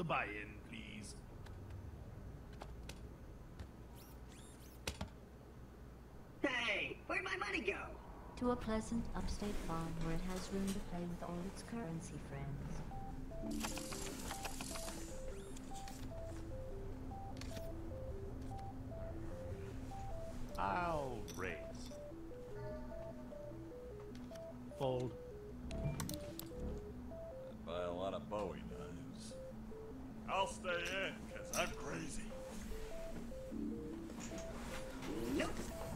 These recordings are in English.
the buy-in, please. Hey, where'd my money go? To a pleasant upstate farm where it has room to play with all its currency friends. I'll raise. Fold. Buy a lot of Bowie knives. I'll stay in, because I'm crazy. Nope.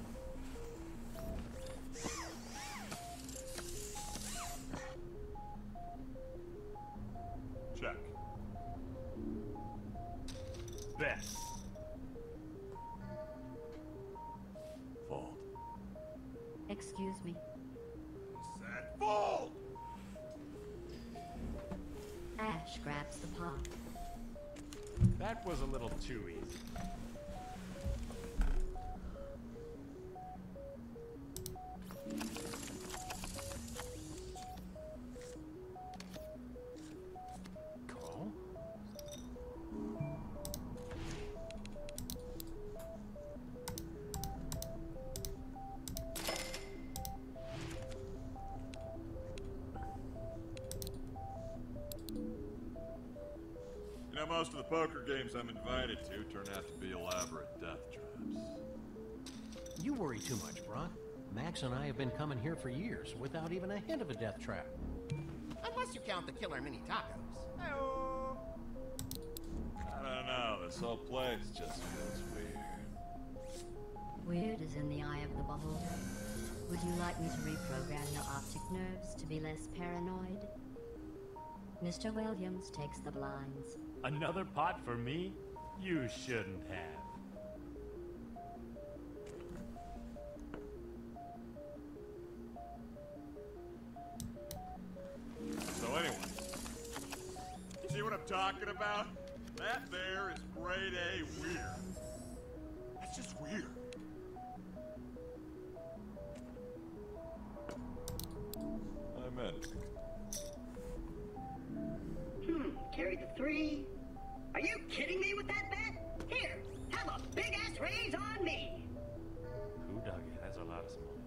Check. Bet. Fold. Excuse me. Set. Fold! Ash grabs the pot. That was a little too easy. Call? You know, most of the poker games I'm invited to turn out to be elaborate death traps. You worry too much, Brock. Max and I have been coming here for years without even a hint of a death trap. Unless you count the killer mini tacos. I don't know, this whole place just feels weird. Weird is in the eye of the beholder. Would you like me to reprogram your optic nerves to be less paranoid? Mr. Williams takes the blinds. Another pot for me? You shouldn't have. So anyway, see what I'm talking about? That there is grade A weird. That's just weird. I'm in. Carry the 3. Are you kidding me with that bet? Here, have a big-ass raise on me. Who dug it? That's a lot of small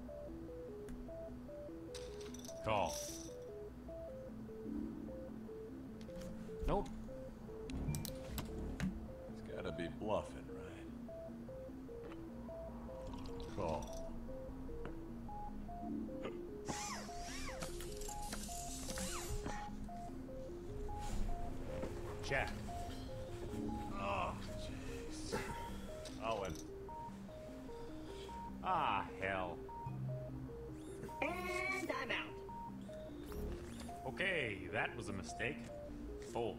ones. Call. Nope. He's gotta be bluffing, right? Call. Check. Oh, jeez. I'll win. Ah, hell. And I'm out. Okay, that was a mistake. Fold.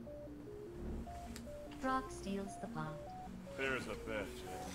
Brock steals the pot. There's a bitch.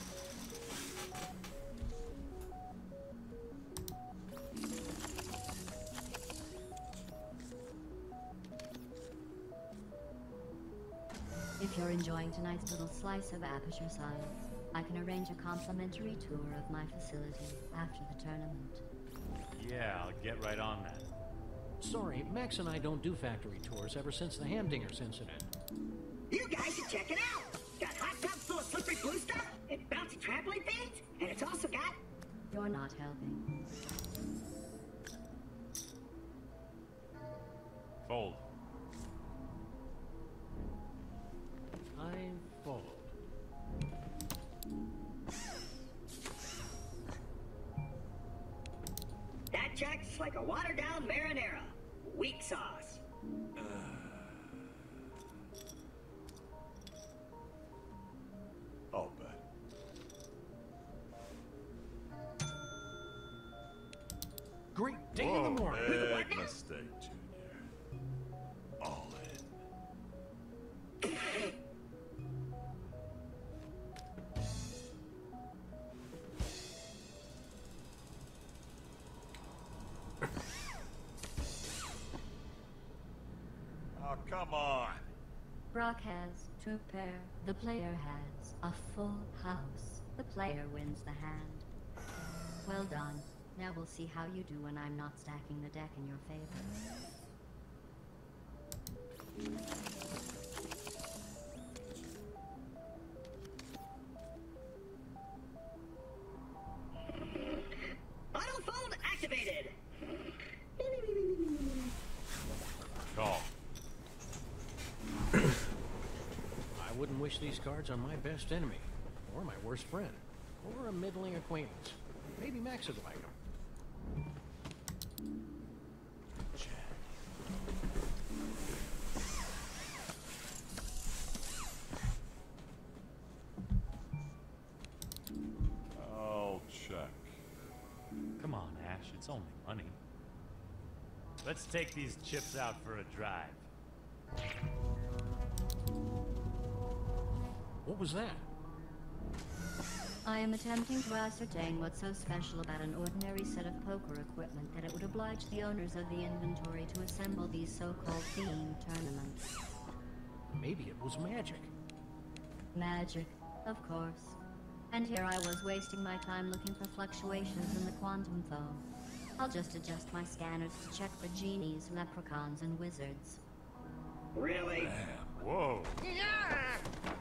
If you're enjoying tonight's little slice of aperture science, I can arrange a complimentary tour of my facility after the tournament. Yeah, I'll get right on that. Sorry, Max and I don't do factory tours ever since the Hamdingers incident. You guys should check it out. Got hot tubs full of slippery glue stuff and bouncy trampoline things, and it's also got... You're not helping. Fold. I fold. That check's like a watered-down marinara. Weak sauce. I'll bet. Great day in the morning. Big mistake, Junior. All in. Oh, come on. Brock has 2 pair. The player has a full house. The player wins the hand. Well done. Now we'll see how you do when I'm not stacking the deck in your favor. cards on my best enemy, or my worst friend, or a middling acquaintance. Maybe Max would like them. I'll check. Come on, Ash, it's only money. Let's take these chips out for a drive. What was that? I am attempting to ascertain what's so special about an ordinary set of poker equipment that it would oblige the owners of the inventory to assemble these so-called themed tournaments. Maybe it was magic. Magic, of course. And here I was wasting my time looking for fluctuations in the quantum foam. I'll just adjust my scanners to check for genies, leprechauns, and wizards. Really? Whoa! Yeah!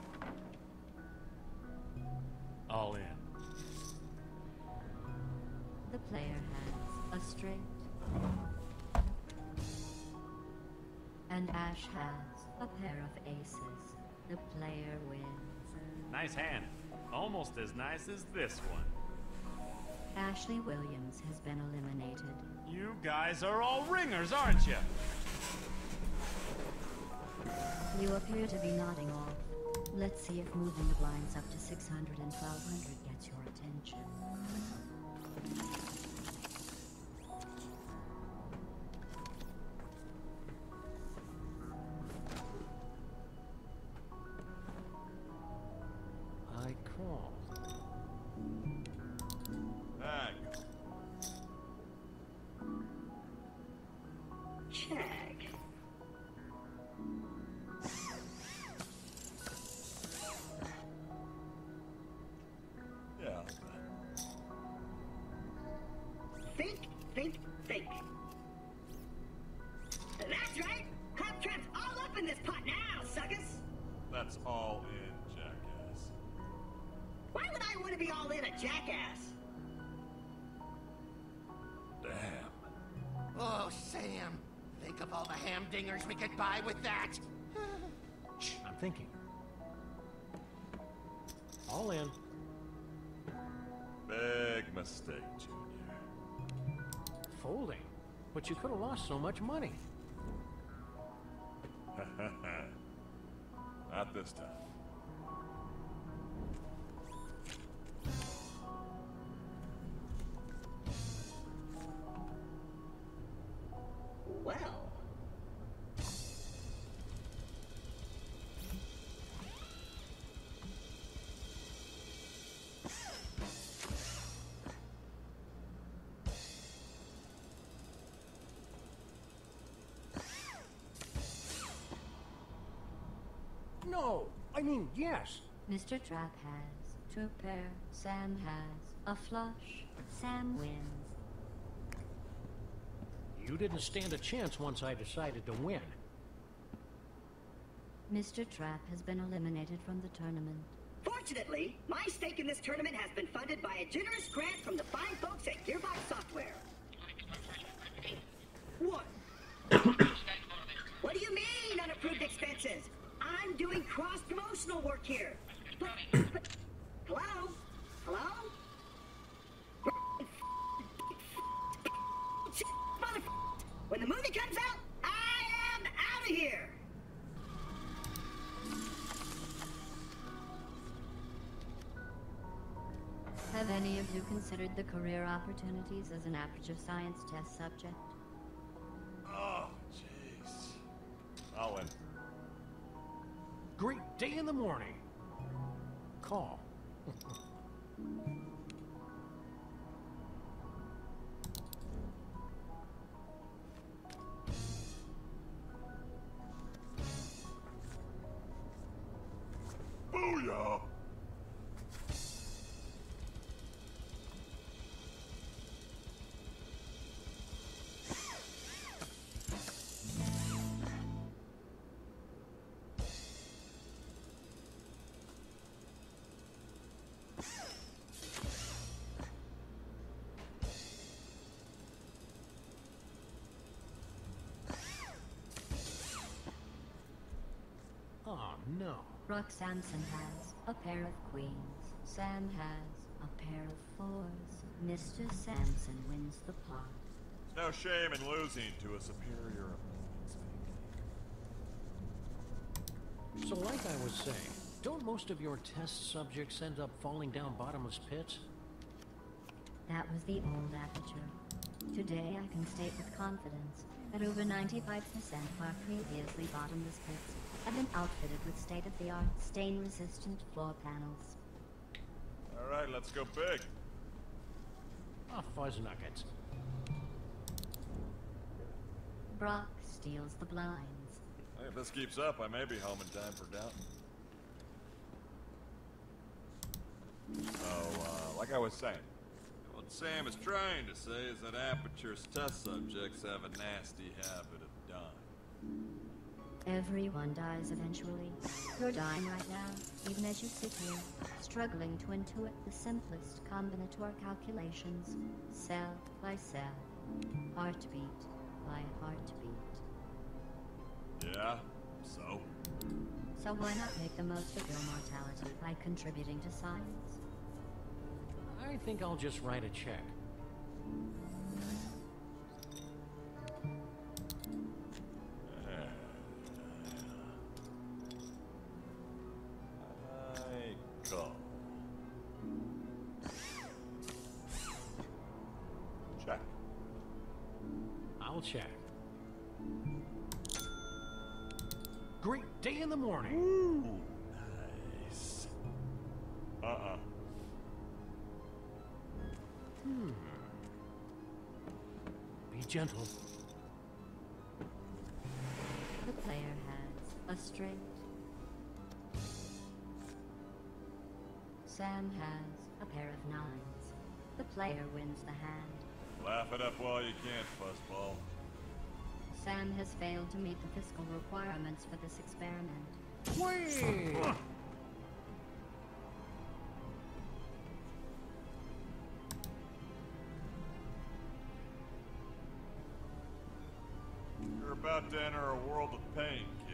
All in. The player has a straight. And Ash has a pair of aces. The player wins. Nice hand. Almost as nice as this one. Ashley Williams has been eliminated. You guys are all ringers, aren't you? You appear to be nodding off. Let's see if moving the blinds up to 600 and 1200 gets your attention. I call. Hang. Check. Yeah. Think. That's right! Claptrap's all up in this pot now, suckers! That's all in, jackass. Why would I want to be all in a jackass? Damn. Oh, Sam. Think of all the hamdingers we could buy with that. I'm thinking. All in. Big mistake, Junior. Folding. But you could have lost so much money. Not this time. Well. No! I mean, yes! Mr. Trap has two pair, Sam has a flush. Sam wins. You didn't stand a chance once I decided to win. Mr. Trap has been eliminated from the tournament. Fortunately, my stake in this tournament has been funded by a generous grant from the fine folks at Gearbox Software. What? What do you mean, unapproved expenses? I'm doing cross-promotional work here. But, hello? Hello? When the movie comes out, I am out of here! Have any of you considered the career opportunities as an Aperture Science test subject? Oh, jeez. All in. Great day in the morning. Call. Booyah! Oh, no. Brock Samson has a pair of queens. Sam has a pair of fours. Mr. Samson wins the pot. There's no shame in losing to a superior opponent. So like I was saying, don't most of your test subjects end up falling down bottomless pits? That was the old aperture. Today I can state with confidence that over 95% of our previously bottomless pits have been outfitted with state-of-the-art stain-resistant floor panels. All right, let's go big. Ah, fuzz nuggets. Brock steals the blinds. Hey, if this keeps up, I may be home in time for Downton. So, like I was saying, what Sam is trying to say is that Aperture's test subjects have a nasty habit of dying. Everyone dies eventually. You're dying right now, even as you sit here, struggling to intuit the simplest combinatoric calculations, cell by cell, heartbeat by heartbeat. Yeah? So? So why not make the most of your mortality by contributing to science? I think I'll just write a check. Go. Check. I'll check. Great day in the morning. Ooh, nice. Be gentle. The player has a straight. Sam has a pair of nines. The player wins the hand. Laugh it up while you can, fuzzball. Sam has failed to meet the fiscal requirements for this experiment. Wait! You're about to enter a world of pain, kid.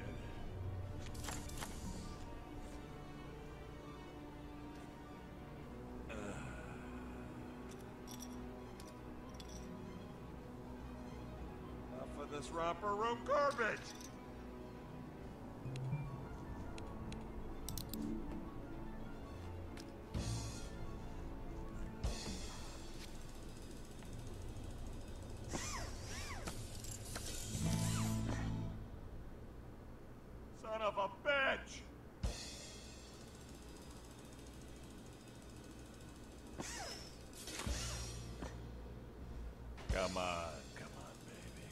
Enough of this romper room garbage! Son of a bitch! Come on, baby.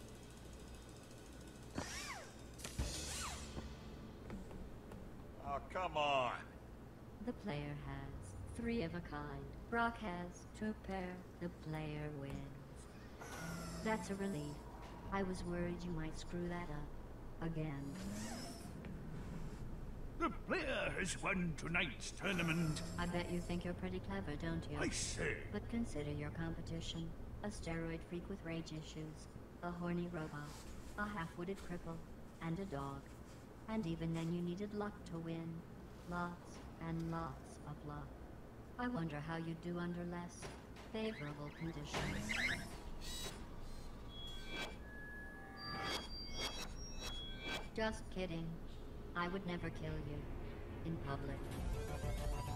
Oh, come on. The player has three of a kind. Brock has two pair. The player wins. That's a relief. I was worried you might screw that up. Again. The player has won tonight's tournament. I bet you think you're pretty clever, don't you? I say. But consider your competition. A steroid freak with rage issues. A horny robot. A half-witted cripple. And a dog. And even then you needed luck to win. Lots and lots of luck. I wonder how you'd do under less favorable conditions. Just kidding. I would never kill you. In public.